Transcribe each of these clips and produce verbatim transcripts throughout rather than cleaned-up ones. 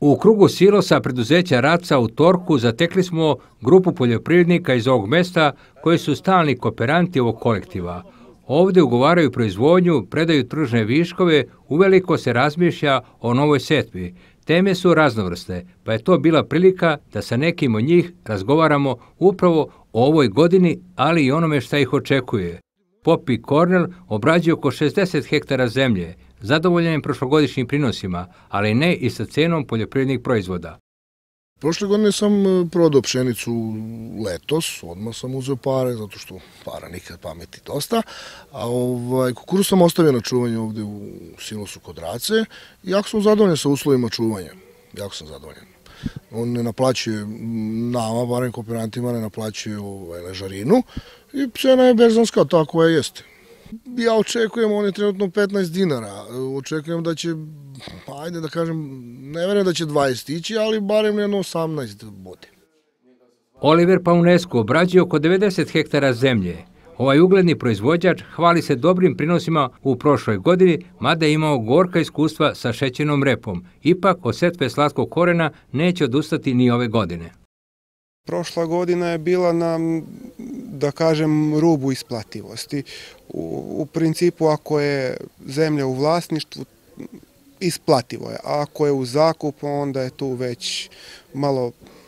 U krugu silosa preduzeća Raca u Torku zatekli smo grupu poljoprivrednika iz ovog mesta koji su stalni kooperanti ovog kolektiva. Ovdje ugovaraju proizvodnju, predaju tržne viškove, uveliko se razmišlja o novoj setvi. Teme su raznovrste, pa je to bila prilika da sa nekim od njih razgovaramo upravo o ovoj godini, ali i onome šta ih očekuje. Popi Kornel obrađuje oko šezdeset hektara zemlje, zadovoljan je prošlogodišnjim prinosima, ali ne i sa cenom poljoprivrednih proizvoda. Prošle godine sam prodao pšenicu letos, odmah sam uzeo pare, zato što para nikad, pameti dosta, a ovaj, kukuruz sam ostavio na čuvanje ovde u silosu kod Race i jako sam zadovoljan sa uslovima čuvanja, jako sam zadovoljan. On ne naplaćuje nama, barem kooperantima, ne naplaćuje ovaj, ležarinu i cena je berzanska, ta koja jeste. Ja očekujem, on je trenutno petnaest dinara, očekujem da će, ajde da kažem, ne verujem da će dvadeset ići, ali barem jedno osamnaest bude. Oliver Paunescu obrađuje oko devedeset hektara zemlje. Ovaj ugledni proizvođač hvali se dobrim prinosima u prošloj godini, mada je imao gorka iskustva sa šećernom repom. Ipak, od setve slatkog korena neće odustati ni ove godine. Prošla godina je bila na, da kažem, rubu isplativosti. U, u principu, ako je zemlja u vlasništvu, isplativo je. A ako je u zakupu, onda je tu već malo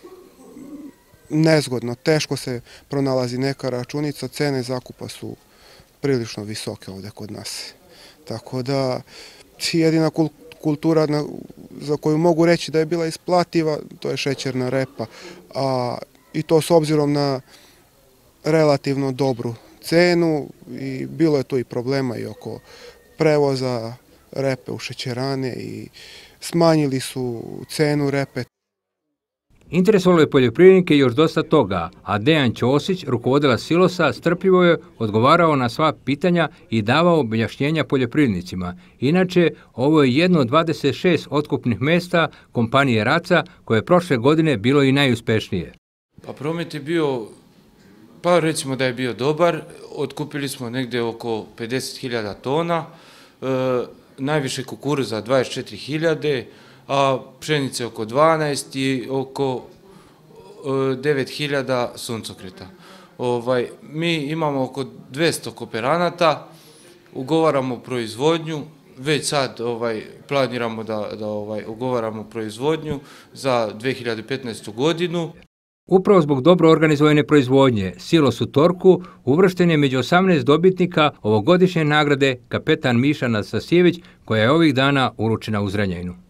nezgodno. Teško se pronalazi neka računica, cene zakupa su prilično visoke ovde kod nas. Tako da, jedina kultura na, za koju mogu reći da je bila isplativa, to je šećerna repa, a i to s obzirom na relativno dobru cenu i bilo je tu i problema i oko prevoza repe u šećerane i smanjili su cenu repe. Interesovalo je poljoprivrednike još dosta toga, a Dejan Ćosić, rukovodilac silosa, strpljivo je odgovarao na sva pitanja i davao objašnjenja poljoprivrednicima. Inače, ovo je jedno od dvadeset šest otkupnih mesta kompanije Raca, koje je prošle godine bilo i najuspešnije. Pa promet je bio, pa recimo da je bio dobar, otkupili smo negde oko pedeset hiljada tona, e, najviše kukuruza dvadeset četiri hiljade, a pšenice oko dvanaest i oko e, devet hiljada suncokreta. Ovaj, mi imamo oko dvesta kooperanata, ugovaramo proizvodnju, već sad ovaj, planiramo da, da ovaj, ugovaramo proizvodnju za dve hiljade petnaestu godinu. Upravo zbog dobro organizovane proizvodnje, silos u Torku uvršten je među osamnaest dobitnika ovogodišnje nagrade Kapetan Miša Nasasijević, koja je ovih dana uručena u Zrenjaninu.